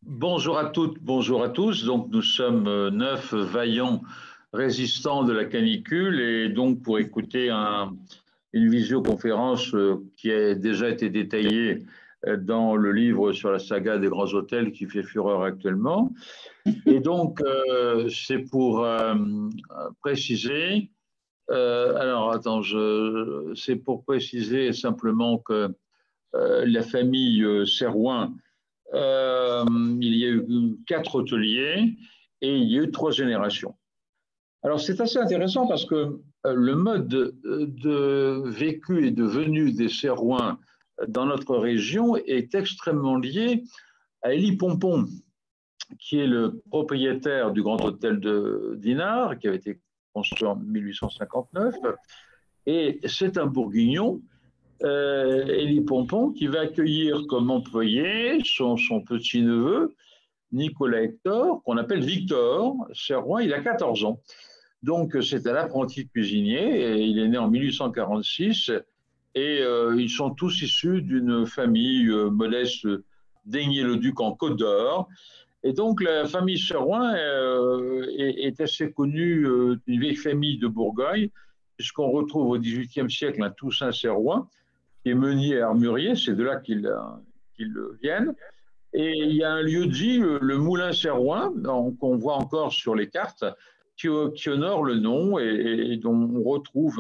Bonjour à toutes, bonjour à tous. Donc, nous sommes 9 vaillants résistants de la canicule et donc pour écouter une visioconférence qui a déjà été détaillée dans le livre sur la saga des grands hôtels qui fait fureur actuellement. Et donc, c'est pour préciser, c'est pour préciser simplement que la famille Serroin, il y a eu 4 hôteliers et il y a eu 3 générations. Alors c'est assez intéressant parce que le mode de vécu et de venue des Serroins dans notre région est extrêmement lié à Élie Pompon, qui est le propriétaire du Grand Hôtel de Dinard, qui avait été construit en 1859. Et c'est un Bourguignon, Élie Pompon, qui va accueillir comme employé son petit-neveu, Nicolas Hector, qu'on appelle Victor Serroin. Il a 14 ans. Donc, c'est un apprenti cuisinier et il est né en 1846 et ils sont tous issus d'une famille modeste d'Aigné-le-Duc en Côte d'Or. Et donc, la famille Serroin est assez connue d'une vieille famille de Bourgogne, puisqu'on retrouve au XVIIIe siècle un Toussaint Serroin, qui est meunier et armurier, c'est de là qu'ils viennent. Et il y a un lieu dit, le Moulin Serroin, qu'on voit encore sur les cartes, qui honore le nom et dont on retrouve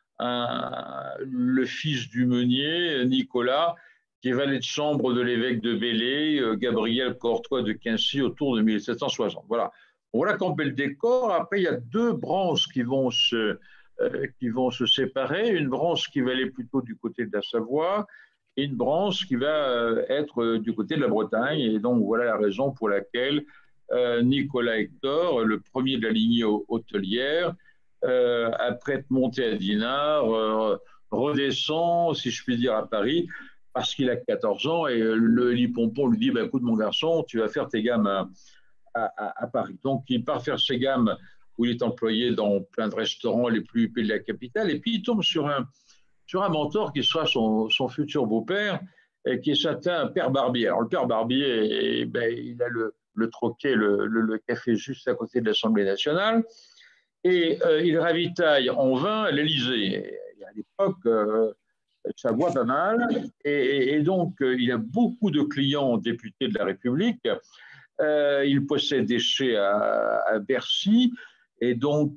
le fils du meunier, Nicolas, qui est valet de chambre de l'évêque de Belley, Gabriel Courtois de Quincy, autour de 1760. Voilà. Voilà camper le décor. Après, il y a 2 branches qui vont se séparer. Une branche qui va aller plutôt du côté de la Savoie et une branche qui va être du côté de la Bretagne. Et donc, voilà la raison pour laquelle Nicolas Hector, le premier de la lignée hôtelière, après être monté à Dinard, redescend, si je puis dire, à Paris, parce qu'il a 14 ans, et le Élie Pompon lui dit bah, écoute, mon garçon, tu vas faire tes gammes à Paris. Donc, il part faire ses gammes où il est employé dans plein de restaurants les plus huppés de la capitale, et puis il tombe sur un mentor qui sera son futur beau-père, qui est certain Père Barbier. Alors, le Père Barbier, il a le troquet, le café juste à côté de l'Assemblée nationale, et il ravitaille en vin l'Élysée. Et à l'époque, ça boit pas mal, et donc il a beaucoup de clients députés de la République. Il possède des chais à Bercy, et donc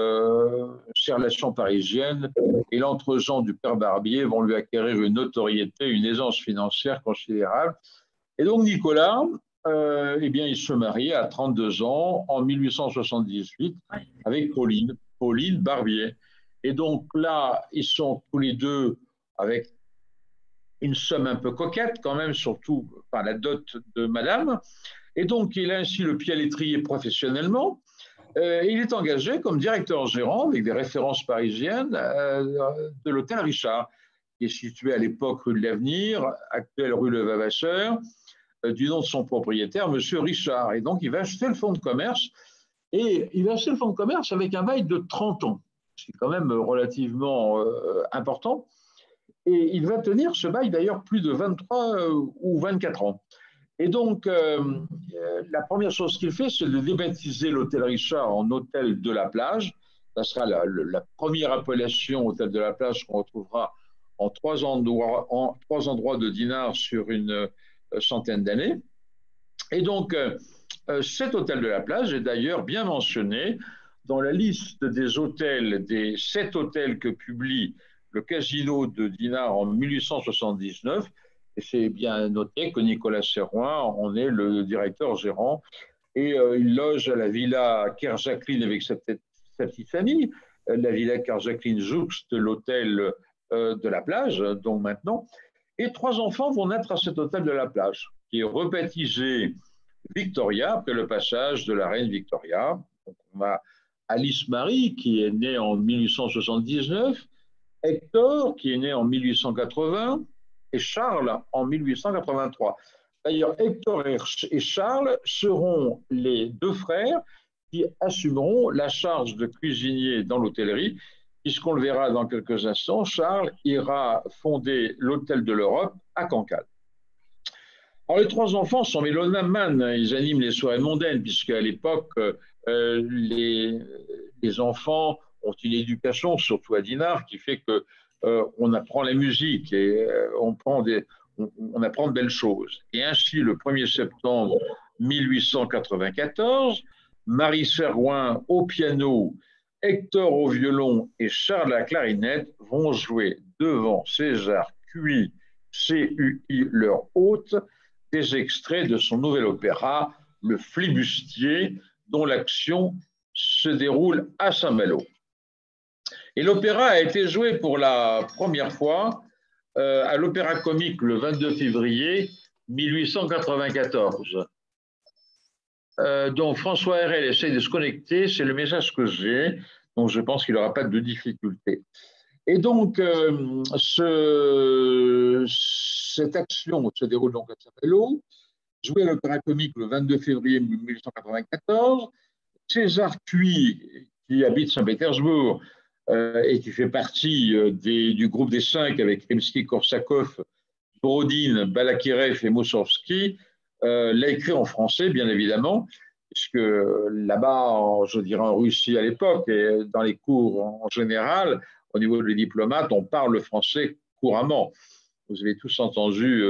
ses relations parisiennes et l'entre-gens du père Barbier vont lui acquérir une notoriété, une aisance financière considérable. Et donc Nicolas, eh bien, il se marie à 32 ans en 1878 avec Pauline Barbier. Et donc là, ils sont tous les deux avec une somme un peu coquette quand même, surtout enfin, la dot de madame. Et donc, il a ainsi le pied à l'étrier professionnellement. Il est engagé comme directeur gérant avec des références parisiennes de l'hôtel Richard, qui est situé à l'époque rue de l'Avenir, actuelle rue Le Vavasseur, du nom de son propriétaire, monsieur Richard. Et donc, il va acheter le fonds de commerce, et il va acheter le fonds de commerce avec un bail de 30 ans. C'est quand même relativement important. Et il va tenir ce bail d'ailleurs plus de 23 ou 24 ans. Et donc, la première chose qu'il fait, c'est de débaptiser l'hôtel Richard en hôtel de la plage. Ça sera la première appellation hôtel de la plage qu'on retrouvera en 3 endroits de Dinard sur une centaine d'années. Et donc, cet hôtel de la plage est d'ailleurs bien mentionné dans la liste des hôtels, des 7 hôtels que publie le Casino de Dinard en 1879. Et c'est bien noté que Nicolas Serroin en est le directeur gérant. Et il loge à la villa Kerr-Jacqueline avec sa petite famille. La villa Kerr-Jacqueline jouxte l'hôtel de la plage, donc maintenant. Et 3 enfants vont naître à cet hôtel de la plage, qui est rebaptisé Victoria, après le passage de la reine Victoria. Donc on a Alice Marie, qui est née en 1879, Hector, qui est né en 1880, et Charles en 1883. D'ailleurs, Hector et Charles seront les 2 frères qui assumeront la charge de cuisinier dans l'hôtellerie, puisqu'on le verra dans quelques instants, Charles ira fonder l'Hôtel de l'Europe à Cancale. Alors, les trois enfants sont mélomanes, ils animent les soirées mondaines, puisque à l'époque, les enfants ont une éducation, surtout à Dinard, qui fait que on apprend la musique et on apprend de belles choses. Et ainsi, le 1er septembre 1894, Marie Serroin au piano, Hector au violon et Charles à la clarinette vont jouer devant César Cui, CUI, leur hôte, des extraits de son nouvel opéra, Le Flibustier, dont l'action se déroule à Saint-Malo. Et l'opéra a été joué pour la première fois à l'Opéra Comique le 22 février 1894. Donc François Herrel essaie de se connecter, c'est le message que j'ai, donc je pense qu'il n'aura pas de difficulté. Et donc, cette action se déroule donc à Saint-Malo, joué à l'Opéra Comique le 22 février 1894. César Cui, qui habite Saint-Pétersbourg et qui fait partie du groupe des 5 avec Rimsky-Korsakov, Borodine, Balakirev et Moussorgsky, l'a écrit en français, bien évidemment, puisque là-bas, je dirais en Russie à l'époque, et dans les cours en général, au niveau des diplomates, on parle le français couramment. Vous avez tous entendu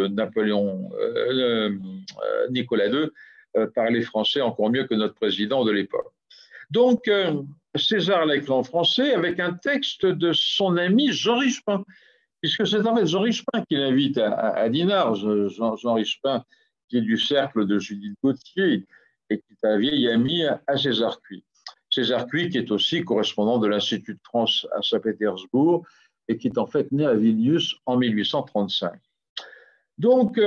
Nicolas II parler français encore mieux que notre président de l'époque. Donc, César l'a écrit en français avec un texte de son ami Jean Richepin, puisque c'est en fait Jean Richepin qui l'invite à Dinard. Jean Richepin, qui est du cercle de Judith Gauthier et qui est un vieil ami à César Cui. César Cui, qui est aussi correspondant de l'Institut de France à Saint-Pétersbourg et qui est en fait né à Vilnius en 1835. Donc,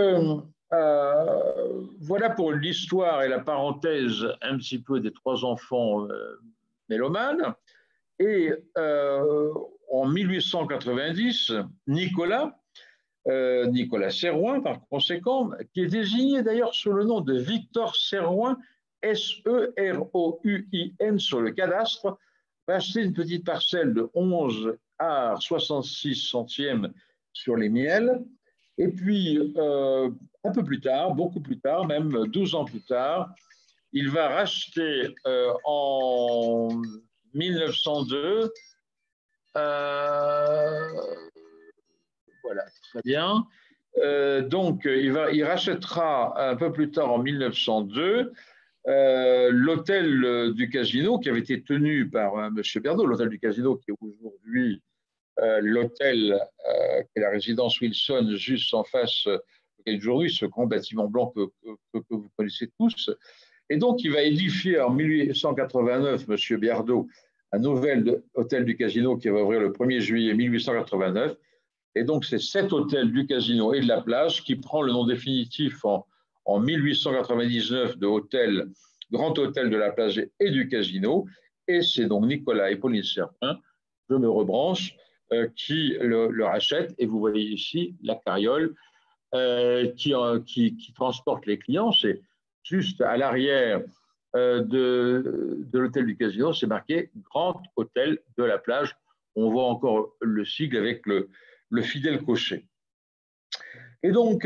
voilà pour l'histoire et la parenthèse un petit peu des trois enfants mélomanes. Et en 1890, Nicolas Serroin, par conséquent, qui est désigné d'ailleurs sous le nom de Victor Serroin, Serouin sur le cadastre, va acheter une petite parcelle de 11 à 66 centièmes sur les Miels. Et puis, un peu plus tard, beaucoup plus tard, même 12 ans plus tard, il va racheter en 1902, voilà, très bien. Donc, il rachètera un peu plus tard, en 1902, l'hôtel du Casino qui avait été tenu par M. Berdo, l'hôtel du Casino qui est aujourd'hui l'hôtel qui est la résidence Wilson, juste en face, aujourd'hui, ce grand bâtiment blanc que vous connaissez tous. Et donc, il va édifier en 1889, M. Biardot, un nouvel hôtel du Casino qui va ouvrir le 1er juillet 1889. Et donc, c'est cet hôtel du Casino et de la plage qui prend le nom définitif en 1899 de Grand Hôtel de la plage et du Casino. Et c'est donc Nicolas et Pauline Serpin, je me rebranche, qui le rachètent. Et vous voyez ici la carriole qui transporte les clients. C'est juste à l'arrière de l'hôtel du Casino, c'est marqué Grand Hôtel de la plage. On voit encore le sigle avec le fidèle cocher. Et donc,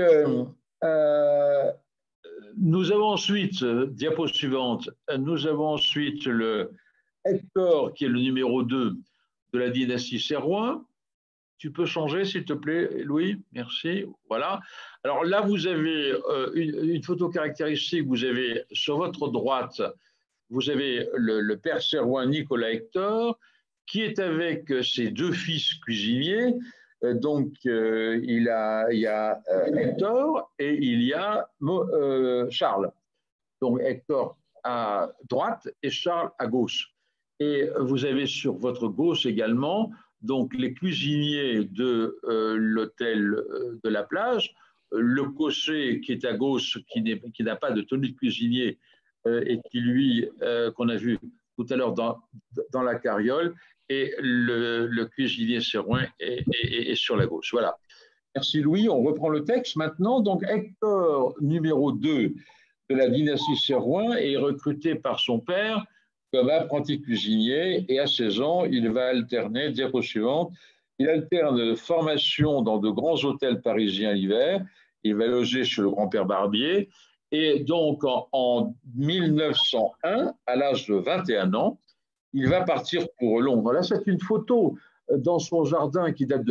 nous avons ensuite, diapo suivante, nous avons ensuite le Hector, qui est le numéro 2 de la dynastie Serroin. Tu peux changer, s'il te plaît, Louis? Merci. Voilà. Alors là, vous avez une photo caractéristique. Vous avez sur votre droite, vous avez le père Serroin, Nicolas Hector, qui est avec ses deux fils cuisiniers. Donc, il y a Hector et il y a Charles. Donc, Hector à droite et Charles à gauche. Et vous avez sur votre gauche également donc les cuisiniers de l'hôtel de la plage, le cocher qui est à gauche, qui n'a pas de tenue de cuisinier et qui lui, qu'on a vu tout à l'heure dans la carriole, et le cuisinier Serroin est sur la gauche. Voilà. Merci Louis, on reprend le texte maintenant. Donc Hector, numéro 2 de la dynastie Serroin, est recruté par son père comme apprenti cuisinier et à 16 ans, il va alterner, diapo suivante, il alterne formation dans de grands hôtels parisiens l'hiver il va loger chez le grand-père Barbier. Et donc, en 1901, à l'âge de 21 ans, il va partir pour Londres. Là, c'est une photo dans son jardin qui date de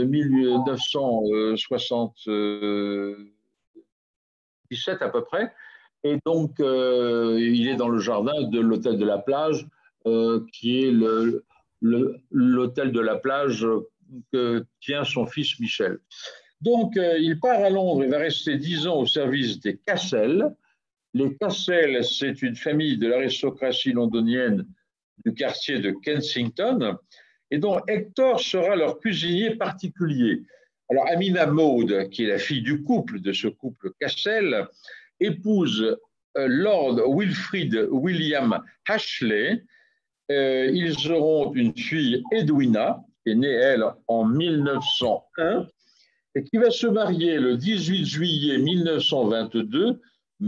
1977 à peu près. Et donc, il est dans le jardin de l'hôtel de la plage, qui est l'hôtel de la plage que tient son fils Michel. Donc, il part à Londres, il va rester 10 ans au service des Cassel. Les Cassel, c'est une famille de l'aristocratie londonienne du quartier de Kensington, et dont Hector sera leur cuisinier particulier. Alors, Amina Maud, qui est la fille du couple, de ce couple Cassel, épouse Lord Wilfrid William Ashley. Ils auront une fille, Edwina, qui est née, elle, en 1901, et qui va se marier le 18 juillet 1922,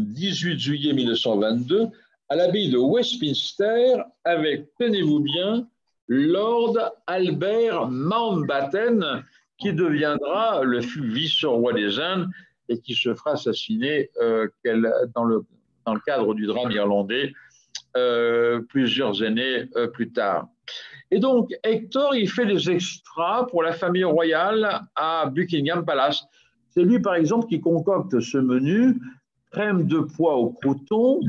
à l'abbaye de Westminster avec, tenez-vous bien, Lord Albert Mountbatten, qui deviendra le vice-roi des Indes et qui se fera assassiner dans le cadre du drame irlandais plusieurs années plus tard. Et donc, Hector, il fait des extras pour la famille royale à Buckingham Palace. C'est lui, par exemple, qui concocte ce menu: crème de pois au croûton,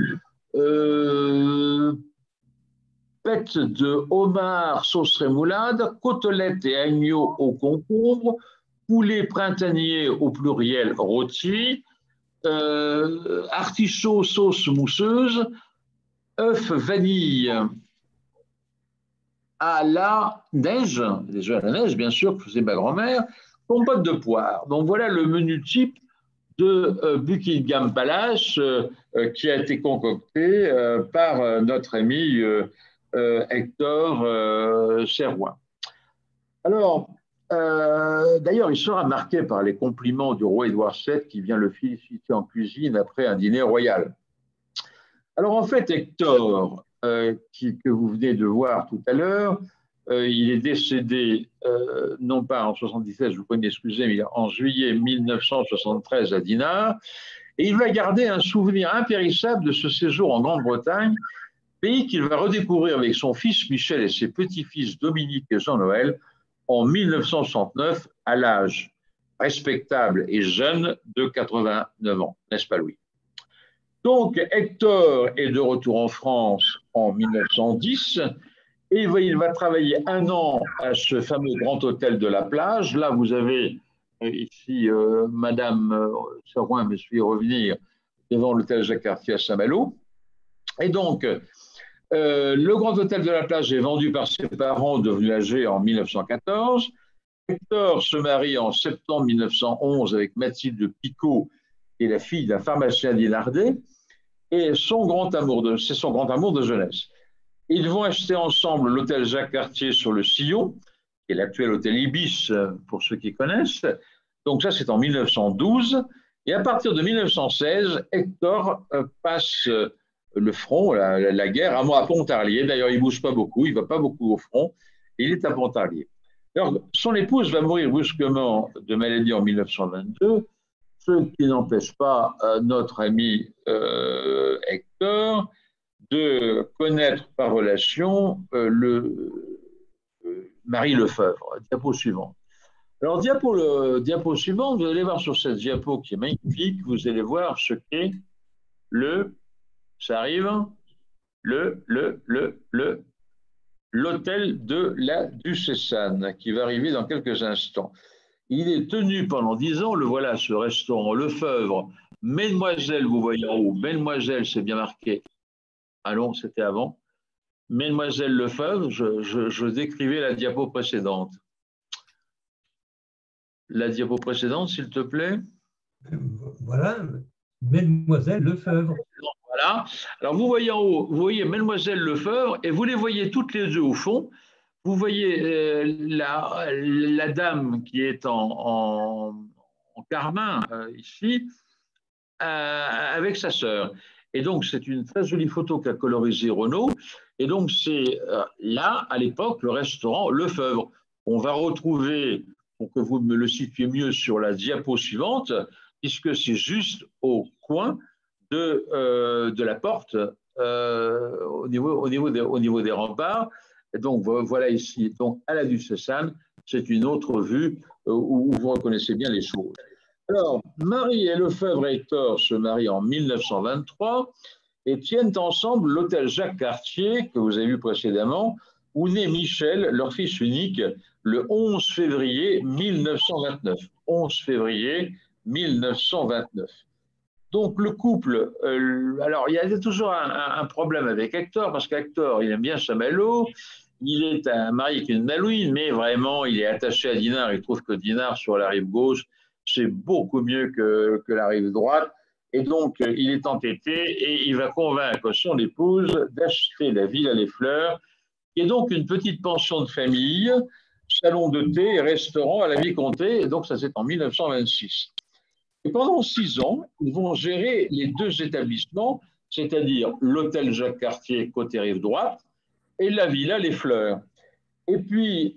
pêtes de homard sauce rémoulade, côtelettes et agneaux au concombre, poulet printanier au pluriel rôti, artichaut sauce mousseuse, œufs vanille à la neige, les œufs à la neige, bien sûr, que faisait ma grand-mère, compote de poire. Donc voilà le menu type de Buckingham Palace qui a été concocté par notre ami Hector Serrois. Alors, d'ailleurs, il sera marqué par les compliments du roi Édouard VII qui vient le féliciter en cuisine après un dîner royal. Alors, en fait, Hector, que vous venez de voir tout à l'heure, il est décédé, non pas en 77, je vous prie d'excuser, mais en juillet 1973 à Dinard. Et il va garder un souvenir impérissable de ce séjour en Grande-Bretagne, pays qu'il va redécouvrir avec son fils Michel et ses petits-fils Dominique et Jean-Noël en 1969, à l'âge respectable et jeune de 89 ans. N'est-ce pas, Louis? Donc, Hector est de retour en France en 1910 et il va travailler un an à ce fameux grand hôtel de la plage. Là, vous avez ici Madame Serroin me suit revenir devant l'hôtel Jacques Cartier à Saint-Malo. Et donc, le grand hôtel de la plage est vendu par ses parents devenus âgés en 1914. Hector se marie en septembre 1911 avec Mathilde Picot, qui est la fille d'un pharmacien dinardais, et c'est son grand amour de jeunesse. Ils vont acheter ensemble l'hôtel Jacques Cartier sur le Sillon, qui est l'actuel hôtel Ibis pour ceux qui connaissent. Donc ça, c'est en 1912. Et à partir de 1916, Hector passe le front, la guerre, à Pontarlier. D'ailleurs, il ne bouge pas beaucoup, il ne va pas beaucoup au front. Il est à Pontarlier. Alors, son épouse va mourir brusquement de maladie en 1922, ce qui n'empêche pas notre ami Hector de connaître par relation Marie Lefebvre. Diapo suivante. Alors, diapo suivante, vous allez voir sur cette diapo qui est magnifique, vous allez voir ce qu'est ça arrive, l'hôtel de la Duchesse Anne, qui va arriver dans quelques instants. Il est tenu pendant 10 ans, le voilà, ce restaurant Lefebvre. Mesdemoiselles, vous voyez en haut, Mesdemoiselles, c'est bien marqué. Allons, c'était avant. Mesdemoiselles Lefebvre, je décrivais la diapo précédente. La diapo précédente, s'il te plaît. Voilà, Mesdemoiselles Lefebvre. Voilà. Alors, vous voyez en haut, vous voyez Mesdemoiselles Lefebvre, et vous les voyez toutes les deux au fond. Vous voyez la dame qui est en carmin, ici, avec sa sœur. Et donc, c'est une très jolie photo qu'a colorisée Renaud. Et donc, c'est là, à l'époque, le restaurant Lefebvre. On va retrouver, pour que vous me le situiez mieux sur la diapo suivante, puisque c'est juste au coin de la porte au niveau des remparts. Et donc voilà ici, donc à la Duchesane, c'est une autre vue où vous reconnaissez bien les choses. Alors, Marie et Lefebvre Hector se marient en 1923 et tiennent ensemble l'hôtel Jacques Cartier, que vous avez vu précédemment, où naît Michel, leur fils unique, le 11 février 1929. 11 février 1929. Donc le couple, alors il y a toujours un problème avec Hector, parce qu'Hector, il aime bien Saint-Malo, il est un mari avec une Malouine, mais vraiment, il est attaché à Dinard, il trouve que Dinard, sur la rive gauche, c'est beaucoup mieux que la rive droite, et donc il est entêté, et il va convaincre son épouse d'acheter la Villa Les Fleurs, qui est donc une petite pension de famille, salon de thé et restaurant à la Vicomté, et donc ça c'est en 1926. Et pendant 6 ans, ils vont gérer les deux établissements, c'est-à-dire l'hôtel Jacques Cartier côté rive droite et la Villa Les Fleurs. Et puis,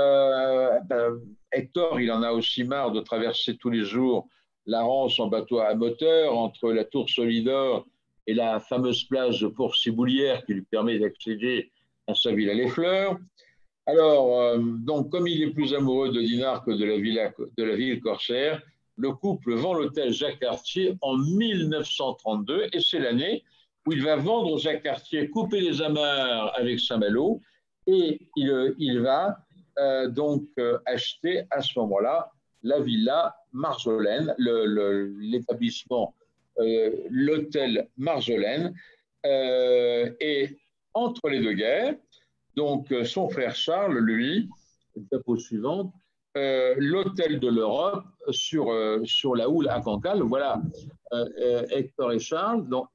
Hector, il en a aussi marre de traverser tous les jours la Rance en bateau à moteur entre la Tour Solidor et la fameuse plage de Port-Ciboulière qui lui permet d'accéder à sa Villa Les Fleurs. Alors, donc, comme il est plus amoureux de Dinard que de la ville corsaire, le couple vend l'hôtel Jacques Cartier en 1932 et c'est l'année où il va vendre Jacques Cartier, couper les amarres avec Saint-Malo et il va donc acheter à ce moment-là la villa Marjolaine, l'établissement, l'hôtel Marjolaine. Et entre les deux guerres, donc son frère Charles, lui, diapo suivante, l'hôtel de l'Europe sur la Houle à Cancale. Voilà Hector et Charles. Donc,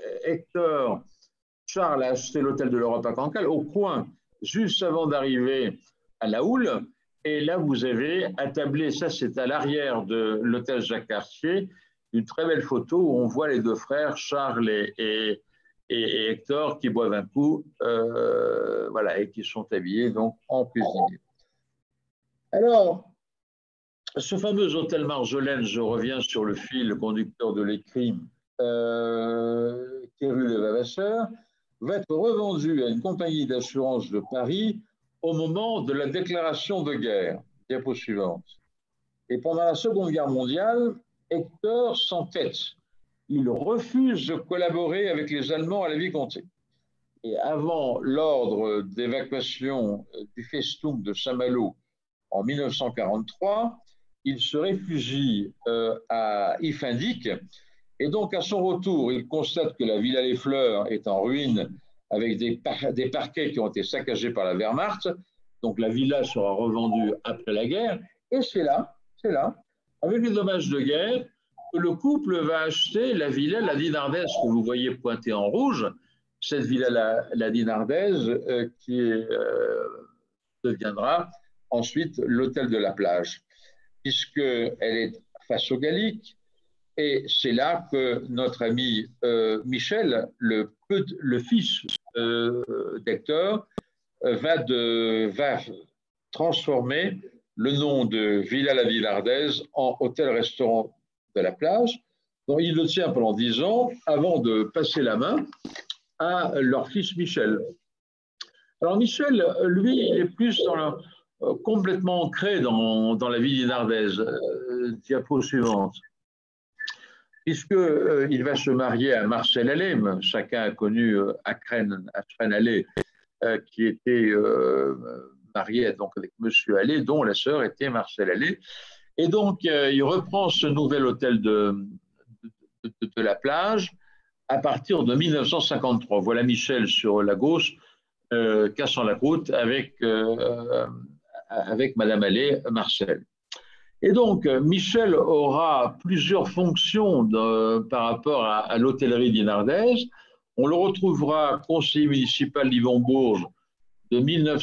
Charles a acheté l'hôtel de l'Europe à Cancale, au coin, juste avant d'arriver à la Houle. Et là, vous avez attablé, ça c'est à l'arrière de l'hôtel Jacques Cartier, une très belle photo où on voit les deux frères, Charles et Hector, qui boivent un coup, voilà, et qui sont habillés donc en cuisinier. Alors, ce fameux hôtel Marjolaine, je reviens sur le fil conducteur de l'écrit, qui est rue des Vavasseurs, va être revendu à une compagnie d'assurance de Paris au moment de la déclaration de guerre. Diapo suivante. Et pendant la Seconde Guerre mondiale, Hector s'entête. Il refuse de collaborer avec les Allemands à la Vicomté. Et avant l'ordre d'évacuation du Festung de Saint-Malo en 1943, il se réfugie à Ifindic. Et donc, à son retour, il constate que la Villa Les Fleurs est en ruine avec des parquets qui ont été saccagés par la Wehrmacht. Donc, la villa sera revendue après la guerre. Et c'est là, avec les dommages de guerre, que le couple va acheter la villa La Dinardaise que vous voyez pointée en rouge. Cette villa La Dinardaise qui deviendra ensuite l'hôtel de la plage, puisqu'elle est face au Gallic. Et c'est là que notre ami Michel, le fils d'Hector, va transformer le nom de Villa La Dinardaise en hôtel-restaurant de la plage, dont il le tient pendant 10 ans avant de passer la main à leur fils Michel. Alors Michel, lui, il est plus complètement ancré dans la vie dinardaise. Diapo suivante. Puisqu'il va se marier à Marcel Allais, chacun a connu Akren Allais, qui était marié donc avec Monsieur Allais, dont la sœur était Marcel Allais. Et donc, il reprend ce nouvel hôtel de la plage à partir de 1953. Voilà Michel sur la gauche, cassant la croûte avec Madame Allais, Marcel. Et donc, Michel aura plusieurs fonctions par rapport à l'hôtellerie dinardaise. On le retrouvera conseiller municipal d'Yvon-Bourges de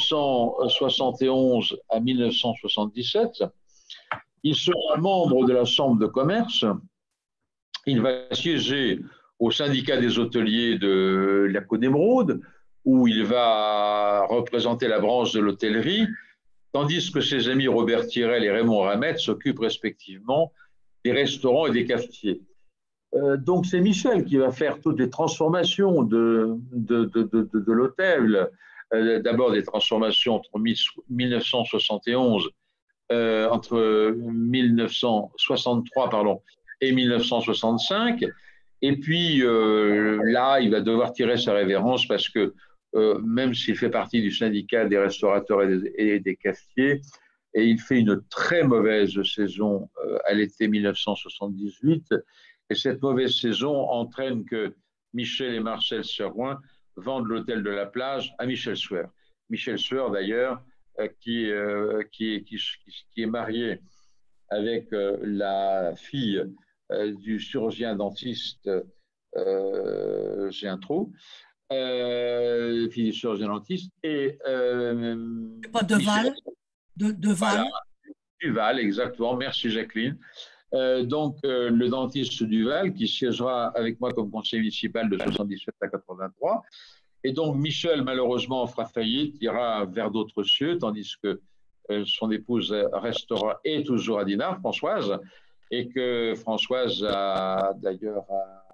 1971 à 1977. Il sera membre de la Chambre de commerce. Il va siéger au syndicat des hôteliers de la Côte d'Émeraude, où il va représenter la branche de l'hôtellerie, tandis que ses amis Robert Tirel et Raymond Ramette s'occupent respectivement des restaurants et des cafetiers. Donc, c'est Michel qui va faire toutes les transformations de l'hôtel. D'abord, des transformations entre 1971, entre 1963 pardon, et 1965. Et puis là, il va devoir tirer sa révérence parce que même s'il fait partie du syndicat des restaurateurs et des cafetiers, et il fait une très mauvaise saison à l'été 1978. Et cette mauvaise saison entraîne que Michel et Marcel Serroin vendent l'hôtel de la plage à Michel Sueur. Michel Sueur, d'ailleurs, qui est marié avec la fille du chirurgien dentiste, j'ai un trou, fille du chirurgien dentiste, et Pas de Michel, Val, de voilà, Val. Duval, exactement, merci Jacqueline. Donc, le dentiste Duval, qui siégera avec moi comme conseiller municipal de 77 à 83. Et donc, Michel, malheureusement, fera faillite, ira vers d'autres cieux, tandis que son épouse restera et toujours à Dinard, Françoise, et que Françoise a d'ailleurs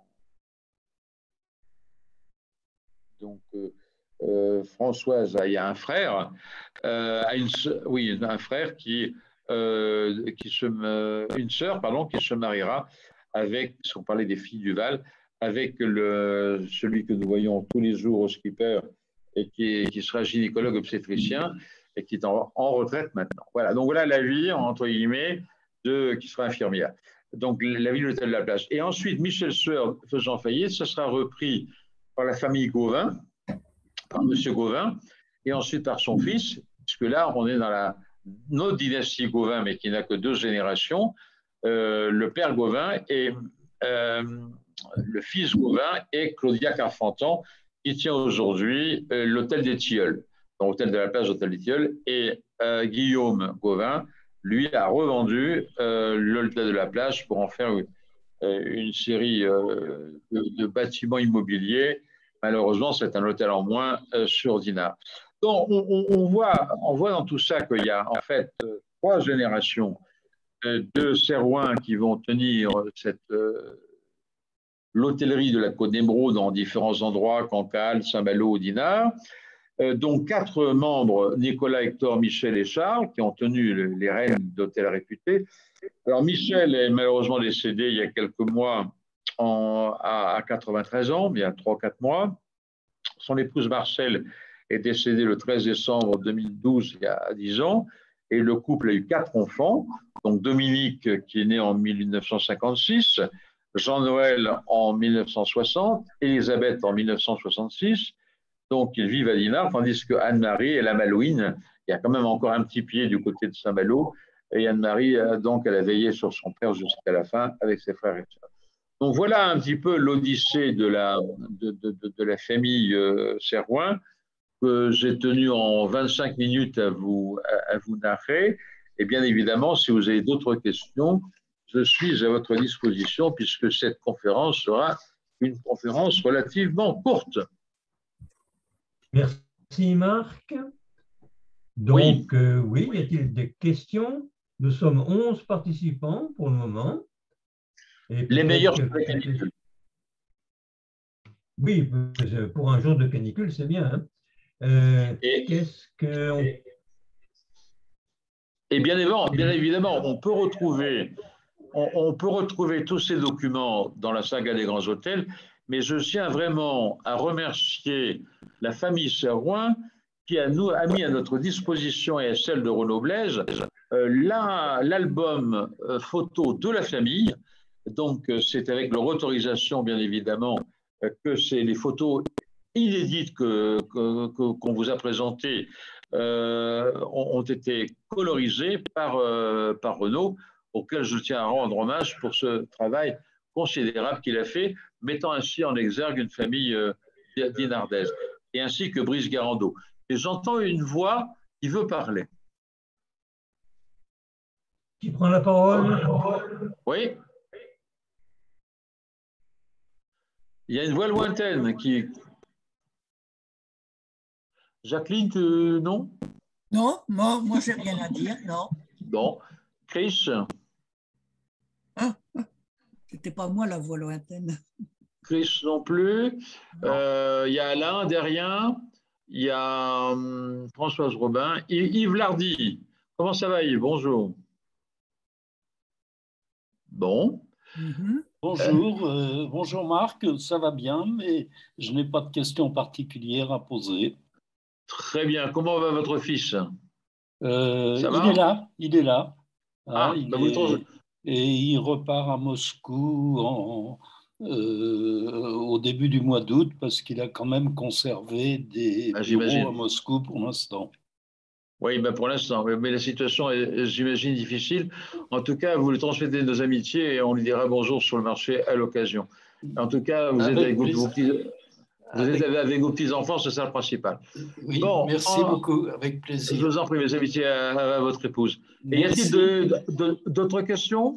donc Françoise il y a un frère, oui, un frère une sœur, pardon, qui se mariera avec, si on parlait des filles du Val, avec celui que nous voyons tous les jours au skipper et qui sera gynécologue obstétricien et qui est en retraite maintenant. Voilà, donc voilà la vie, entre guillemets, qui sera infirmière. Donc la vie de l'hôtel de la plage. Et ensuite, Michel Sueur faisant faillite, ce sera repris par la famille Gauvin, par M. Gauvin, et ensuite par son fils, puisque là, on est dans notre dynastie Gauvin, mais qui n'a que 2 générations, le père Gauvin et le fils Gauvin et Claudia Carfentan, qui tient aujourd'hui l'hôtel des Tilleuls, donc l'hôtel de la plage, l'hôtel des Tilleuls, et Guillaume Gauvin, lui, a revendu l'hôtel de la plage pour en faire une série de bâtiments immobiliers. Malheureusement, c'est un hôtel en moins sur Dinard. Donc, on voit dans tout ça qu'il y a en fait 3 générations de Serroins qui vont tenir l'hôtellerie de la Côte d'Émeraude dans différents endroits, Cancale, Saint-Malo, Dinard. Donc 4 membres, Nicolas, Hector, Michel et Charles, qui ont tenu les rênes d'hôtels réputés. Alors Michel est malheureusement décédé il y a quelques mois à 93 ans, il y a 3-4 mois. Son épouse Marcel est décédée le 13 décembre 2012, il y a 10 ans, et le couple a eu 4 enfants, donc Dominique qui est né en 1956, Jean-Noël en 1960, Elisabeth en 1966, donc ils vivent à Dinard, tandis que Anne-Marie et la Malouine, il y a quand même encore un petit pied du côté de Saint-Malo, et Anne-Marie, donc, elle a veillé sur son père jusqu'à la fin avec ses frères et sœurs. Donc voilà un petit peu l'odyssée de la famille Serroin que j'ai tenu en 25 minutes à vous narrer. Et bien évidemment, si vous avez d'autres questions, je suis à votre disposition puisque cette conférence sera une conférence relativement courte. Merci Marc. Donc, oui, y a-t-il des questions? Nous sommes 11 participants pour le moment. Et les meilleurs sur la canicule. Oui, pour un jour de canicule, c'est bien. Qu'est-ce que... Et bien évidemment, on peut retrouver tous ces documents dans la saga des grands hôtels, mais je tiens vraiment à remercier la famille Serroin qui a mis à notre disposition et à celle de Renaud Blaise l'album photo de la famille. Donc, c'est avec leur autorisation, bien évidemment, que c'est les photos inédites qu'on vous a présentées ont été colorisées par Renaud, auquel je tiens à rendre hommage pour ce travail considérable qu'il a fait, mettant ainsi en exergue une famille dinardaise, et ainsi que Brice Garando. Et j'entends une voix qui veut parler. Qui prend la parole? Oui. Il y a une voix lointaine qui... Jacqueline, non? Non, moi j'ai rien à dire, non. Bon. Chris? Ah, c'était pas moi la voix lointaine. Chris non plus. Non. Il y a Alain derrière. Il y a Françoise Robin. Yves Lardy. Comment ça va, Yves? Bonjour. Bon. Bonjour, bonjour Marc, ça va bien, mais je n'ai pas de questions particulières à poser. Très bien. Comment va votre fils? Ça Il va? est là, il est là. Hein, Ah, ben vous et il repart à Moscou au début du mois d'août parce qu'il a quand même conservé des bureaux à j'imagine. Moscou pour l'instant. Oui, ben pour l'instant, mais la situation est, j'imagine, difficile. En tout cas, vous lui transmettez nos amitiés et on lui dira bonjour sur le marché à l'occasion. En tout cas, vous êtes avec vos petits-enfants, c'est ça le principal. Oui, bon, merci beaucoup, avec plaisir. Je vous en prie, mes amitiés à votre épouse. Et y a-t-il d'autres questions?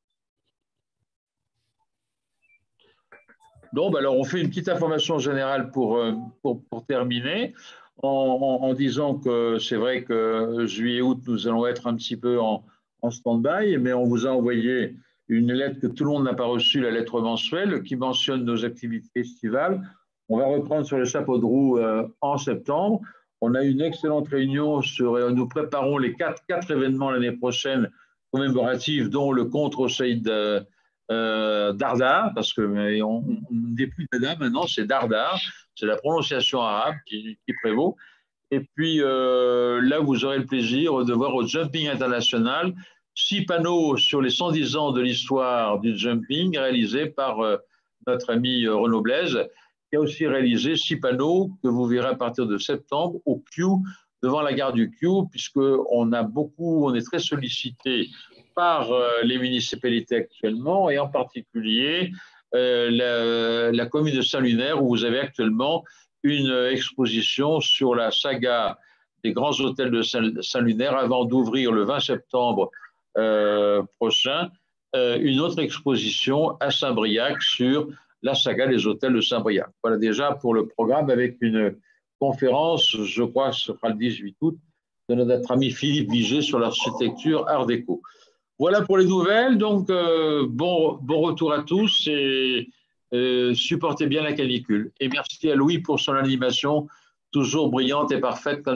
Non, ben alors on fait une petite information générale pour terminer, en disant que c'est vrai que juillet-août, nous allons être un petit peu en stand-by, mais on vous a envoyé une lettre que tout le monde n'a pas reçue, la lettre mensuelle, qui mentionne nos activités estivales. On va reprendre sur le chapeau de roue en septembre. On a une excellente réunion sur, nous préparons les quatre événements l'année prochaine commémoratifs, dont le contre-Saïd Dardar, parce que on ne dit plus Dada maintenant, c'est Dardar, c'est la prononciation arabe qui prévaut. Et puis là, vous aurez le plaisir de voir au Jumping International 6 panneaux sur les 110 ans de l'histoire du jumping réalisés par notre ami Renaud Blaise, qui a aussi réalisé 6 panneaux que vous verrez à partir de septembre au Q, devant la gare du Q, puisqu'on est très sollicité par les municipalités actuellement, et en particulier la commune de Saint-Lunaire, où vous avez actuellement une exposition sur la saga des grands hôtels de Saint-Lunaire, avant d'ouvrir le 20 septembre prochain une autre exposition à Saint-Briac sur la saga des hôtels de Saint-Briac. Voilà déjà pour le programme, avec une conférence, je crois que ce sera le 18 août, de notre ami Philippe Viget sur l'architecture Art déco. Voilà pour les nouvelles. Donc, bon retour à tous et supportez bien la canicule. Et merci à Louis pour son animation, toujours brillante et parfaite.